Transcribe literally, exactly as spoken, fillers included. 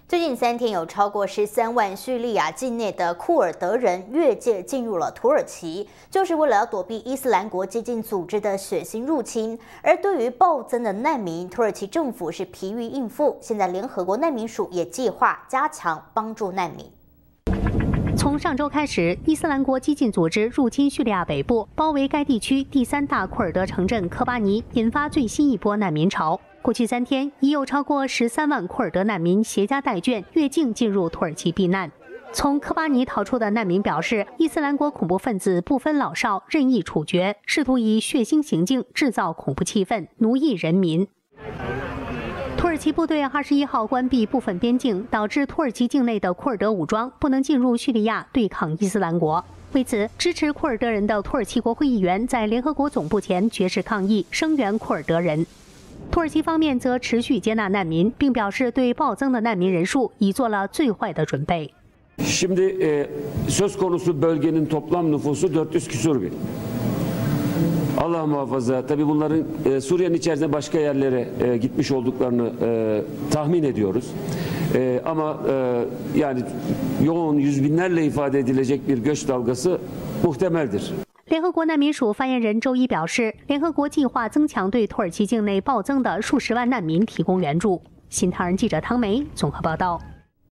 最近三天，有超过十三万叙利亚境内的库尔德人越界进入了土耳其，就是为了要躲避伊斯兰国激进组织的血腥入侵。而对于暴增的难民，土耳其政府是疲于应付。现在，联合国难民署也计划加强帮助难民。 从上周开始，伊斯兰国激进组织入侵叙利亚北部，包围该地区第三大库尔德城镇科巴尼，引发最新一波难民潮。过去三天，已有超过十三万库尔德难民携家带眷越境进入土耳其避难。从科巴尼逃出的难民表示，伊斯兰国恐怖分子不分老少，任意处决，试图以血腥行径制造恐怖气氛，奴役人民。 土耳其部队二十一号关闭部分边境，导致土耳其境内的库尔德武装不能进入叙利亚对抗伊斯兰国。为此，支持库尔德人的土耳其国会议员在联合国总部前绝食抗议，声援库尔德人。土耳其方面则持续接纳难民，并表示对暴增的难民人数已做了最坏的准备。 Şimdi e, söz konusu bölgenin toplam nüfusu dört yüz küsur bin. Allah muhafaza. Tabii bunların e, Suriye'nin içerisinde başka yerlere e, gitmiş olduklarını e, tahmin ediyoruz. E, ama e, yani yoğun yüz binlerle ifade edilecek bir göç dalgası muhtemeldir. 联合国难民署发言人周一表示，联合国计划增强对土耳其境内暴增的数十万难民提供援助。新唐人记者汤梅综合报道。